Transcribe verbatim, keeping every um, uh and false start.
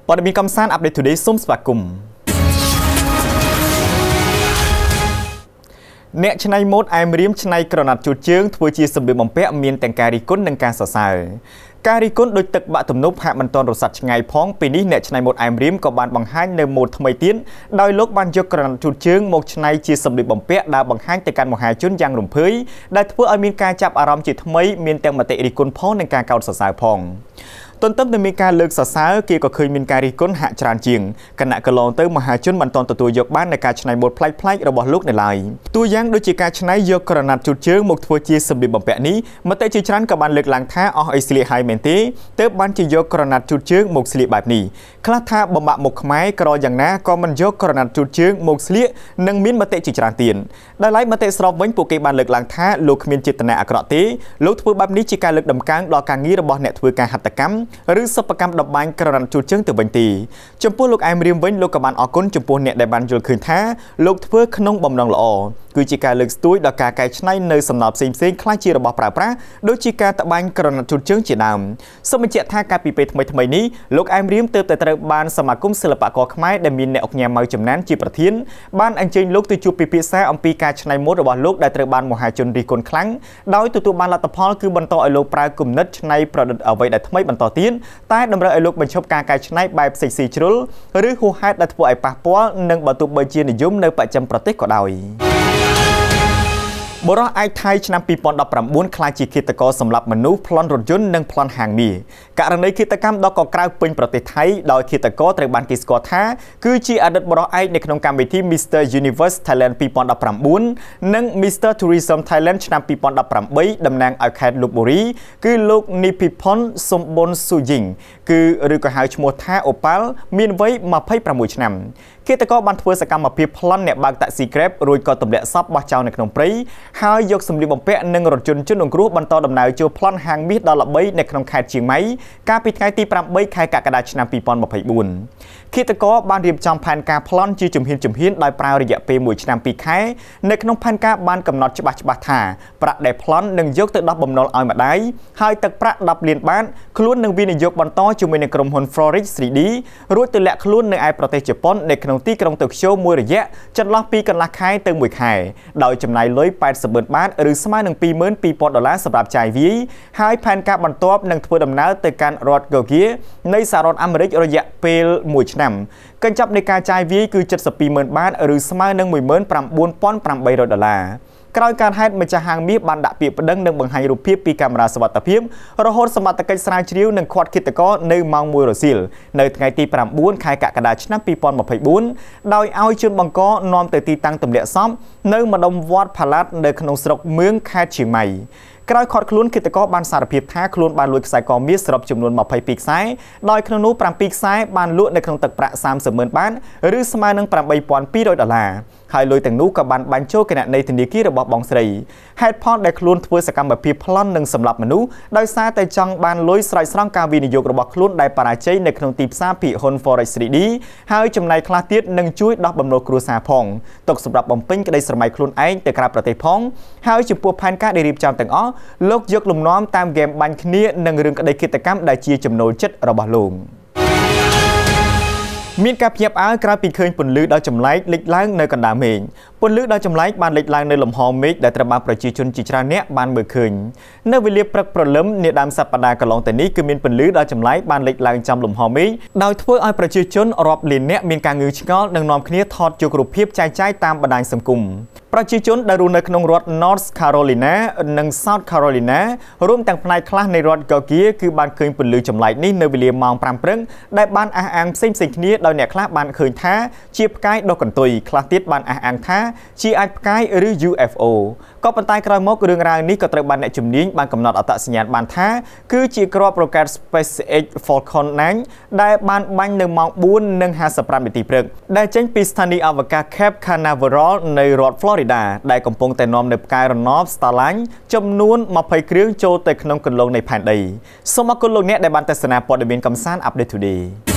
ព័ត៌មានកំសាន្ត Update Today សូមស្វាគមន៍អ្នកច្នៃម៉ូដអែមរៀមច្នៃក្រណាត់ជូតជើងធ្វើជាសម្លៀកបំពាក់មានទាំងការរីគុណនិងការសរសើរការរីគុណដូចទឹកបាក់ទំនប់ហាក់មិនទាន់រសាត់ឆ្ងាយផងពេលនេះអ្នកច្នៃម៉ូដអែមរៀមក៏បានបង្ហាញនៅម៉ូដថ្មីទៀតដោយលោកបានយកក្រណាត់ជូតជើងមកច្នៃជាសម្លៀកបំពាក់ដែលបង្ហាញទៅកាន់មហាជនយ៉ាងរំភើយដែលធ្វើឲ្យមានការចាប់អារម្មណ៍ជាថ្មីមានទាំងមតិរិះគន់ផងនិងការកោតសរសើរផងទន្ទឹមនឹងមានការលើកសរសើរគេក៏ឃើញមានការរិះគន់ហាក់ច្រើនជាងគណៈកន្លងទៅមហាជនមិនទាន់ទទួលយកបាននៃការច្នៃម៉ូដប្លែកៗរបស់លោកនៅឡើយតួយ៉ាងដូចជាការច្នៃយកក្រណាត់ជូតជើងមកធ្វើជាសម្លៀកបំពាក់នេះមតិជាច្រើនក៏បានលើកឡើងថាអស់អីស្លៀកហើយមែនទេទើបបានជាយកក្រណាត់ជូតជើងមកស្លៀកបែបនេះខ្លះថាបំបាក់មុខខ្មែរក្រយ៉ាងណាក៏មិនយកក្រណាត់ជូតជើងមកស្លៀកនិងមានមតិជាច្រើនទៀតដោយឡែកមតិស្របវិញពួកគេបានលើកឡើងថាលោកគ្មានចេតនាអាក្រក់ទេលោកធ្វើបែបនេះជាការលើកដំកើងដល់ការងាររបស់អ្នកធ្វើការហត្ថកម្មឬសិប្បកម្មតម្បាញក្រណាត់ជូតជើងទៅវិញទីចំពោះលោកអែមរៀមវិញលោកក៏បានអរគុណចំពោះអ្នកដែលបានយល់ឃើញថាលោកធ្វើក្នុងបំណងល្អគឺជាការលើកស្ទួយដល់ការកែច្នៃនៅសំណល់ផ្សេងៗខ្លះជារបស់ប្រើប្រាស់ដូចជាការត្បាញក្រណាត់ជូតជើងជាដើមសូមបញ្ជាក់ថាកាលពីពេលថ្មីៗនេះលោកអែមរៀមទើបតែត្រូវបានសមាគមសិល្បករខ្មែរដែលមានអ្នកអុកញ៉ាម៉ៅចំណានជាប្រធានបានអញ្ជើញលោកទៅជួបពិភាក្សាអំពីការច្នៃម៉ូដរបស់លោកដែលត្រូវបានមហាជនរិះគន់ខ្លាំងដោយទទួលបានលទ្ធផលគឺបន្តឲ្យលោកប្រើគំនិតច្នៃប្រឌិតអ្វីដែលថ្មីបន្តទៀតតែតម្រូវឲ្យលោកបញ្ឈប់ការកែច្នៃបែបសិចស៊ីជ្រុលឬហួសហេតុដែលធ្វើឲ្យប៉ះពាល់និងបើទោះបីជានិយមនៅបច្ចឹមប្រទេសក៏ដោយបរិះឯកថៃឆ្នាំពីរពាន់ដប់ប្រាំបួនក្លាយជាឃាតករសម្លាប់មនុស្សប្លន់រថយន្តនិងប្លន់ហាងមាសករណីឃាតកម្មដ៏កក្រៅពេញប្រទេសថៃដោយឃាតករត្រូវបានគេស្គាល់ថាគឺជាអតីតបរិះឯកនៅក្នុងកម្មវិធី Mister Universe Thailand ពីរពាន់ដប់ប្រាំបួននិង Mister Tourism Thailand ឆ្នាំពីរពាន់ដប់ប្រាំបីតំណាងឲ្យខេត្តលុបបូរីគឺលោកនីភីផុនសុំប៊ុនស៊ូយីងគឺឬក៏ហៅឈ្មោះថាអូប៉ាល់មានវ័យម្ភៃប្រាំមួយឆ្នាំឃាតករបានធ្វើសកម្មភាពប្លន់អ្នកបើកតាក់ស៊ី Grab រួចក៏ទម្លាក់សពបោះចោលនៅក្នុងព្រៃហើយយកសម្លៀកបំពាក់និងរថយន្តជនរងគ្រោះបន្តដំណើរចូលប្លន់ហាងមាសដ៏ល្បីនៅក្នុងខេត្តជាងម៉ៃកាលពីថ្ងៃទីប្រាំបីខែកក្កដាឆ្នាំពីរពាន់ម្ភៃបួនឃាតករបានរៀបចំផែនការប្លន់ជាជំហានជំហានដោយប្រើរយៈពេលមួយឆ្នាំពីរខែនៅក្នុងផែនការបានកំណត់ច្បាស់ច្បាស់ថាប្រាក់ដែលប្លន់នឹងយកទៅដោះបំណុលឲ្យម្ដាយហើយទឹកប្រាក់ដប់លានបាតខ្លួននឹងវិនិយោគបន្តជាមួយនឹងក្រុមហ៊ុន Florex ទ្រី ឌី រួចទៅលាក់ខ្លួននៅឯប្រទេសជប៉ុននៅក្នុងទីក្រុងតូក្យូមួយរយៈចន្លោះពីកន្លះខែទៅមួយខែដោយចំណាយលុយប៉ែតសិបម៉ឺនបាតឬស្មើនឹងពីរម៉ឺនពីរពាន់ដុល្លារសម្រាប់ចាយវាយហើយផែនការបន្ទាប់នឹងធ្វើដំណើរទៅកាន់រដ្ឋ Georgia នៃសហរដ្ឋអាមេរិករយៈពេលមួយឆ្នាំកញ្ចប់នៃការចាយវាយគឺជិតសិបពីរម៉ឺនបាតឬស្មើនឹងមួយម៉ឺនប្រាំបួនពាន់ប្រាំបីរយដុល្លារក្រោយការហេតុម្ចាស់ហាងមាសបានដាក់ពាក្យប្តឹងនិងបង្ហាញរូបភាពពីកាមេរ៉ាសុវត្ថិភាពរហូតសមត្ថកិច្ចស្រាវជ្រាវនិងឃាត់ឃាតករនៅម៉ោងមួយរសៀលនៅថ្ងៃទីប្រាំបួនខែកក្កដាឆ្នាំពីរពាន់ម្ភៃបួនដោយឲ្យជនបង្កនាំទៅទីតាំងទម្លាក់សពនៅម្ដុំវត្តផាឡាត់នៅក្នុងស្រុកមឿងខេត្តជាងម៉ៃក្រោយឃាត់ខ្លួនឃាតករបានសារភាពថាខ្លួនបានលួចខ្សែកមាសសរុបចំនួនម្ភៃពីរខ្សែដោយក្នុងនោះប្រាំពីរខ្សែបានលក់នៅក្នុងទឹកប្រាក់សាមសិបម៉ឺនបាតឬស្មើនឹងប្រាំបីពាន់ពីររយដុល្លារហើយលុយទាំងនោះក៏បានបាញ់ចូលគណនីធនាគាររបស់បងស្រីហេតុផលដែលខ្លួនធ្វើសកម្មភាពប្លន់និងសម្លាប់មនុស្សដោយសារតែចង់បានលុយស្រោចស្រង់ការវិនិយោគរបស់ខ្លួនដែលបរាជ័យនៅក្នុងទីផ្សារភាគហ៊ុន Forex ទ្រី ឌី ហើយចំណែកខ្លះទៀតនឹងជួយដោះបំណុលគ្រួសារផងទុកសម្រាប់បំពេញក្តីស្រមៃខ្លួនឯងទៅក្រៅប្រទេសផងហើយចំពោះផែនការដែលរៀបចំទាំងអស់លោកយកលំនាំតាមហ្គេមបាញ់គ្នានិងរឿងក្តីឃាតកម្មដែលជាចំណូលចិត្តរបស់លោកមានការភ្ញាក់ផ្អើលក្រោយពីឃើញពន្លឺដ៏ចម្លែកលេចឡើងនៅកណ្ដាលមេឃពន្លឺដ៏ចម្លែកបានលេចឡើងនៅលំហមេឃដែលត្រូវបានប្រជាជនជាច្រើនអ្នកបានមើលឃើញនៅវេលាព្រឹកព្រលឹមនាដើមសប្តាហ៍កន្លងទៅនេះគឺមានពន្លឺដ៏ចម្លែកបានលេចឡើងចំលំហមេឃដោយធ្វើឲ្យប្រជាជនរាប់លានអ្នកមានការងឿងឆ្ងល់និងនាំគ្នាថតយករូបភាពចែកចាយតាមបណ្ដាញសង្គមប្រជាជនដែលរស់នៅក្នុងរដ្ឋ North Carolina និង South Carolina រួមទាំងផ្នែកខ្លះនៃរដ្ឋ Georgia គឺបានឃើញពន្លឺចម្លែកនេះនៅវេលាម៉ោងប្រាំព្រឹកដែលបានអះអាងផ្សេងៗគ្នាដោយអ្នកខ្លះបានឃើញថាជាផ្កាយដុះកន្ទុយខ្លះទៀតបានអះអាងថាជាអាចផ្កាយឬ U F O ក៏ប៉ុន្តែក្រោយមករឿងរ៉ាវនេះក៏ត្រូវបានអ្នកជំនាញបានកំណត់អត្តសញ្ញាណបានថាគឺជាគ្រាប់រ៉ុកែត SpaceX Falcon ណាញ ដែលបានបាញ់នៅម៉ោងបួននិងហាសិបប្រាំនាទីព្រឹកដែលចេញពីស្ថានីយ៍អវកាស Cape Canaveral នៃរដ្ឋ Florida ដែលកំពុងតែនាំនៅផ្កាយរណប Starlink ចំនួនម្ភៃគ្រឿងចូលទៅក្នុងគន្លងនៃផែនដីសូមអរគុណលោកអ្នកដែលបានទស្សនាព័ត៌មានកំសាន្ត Update Today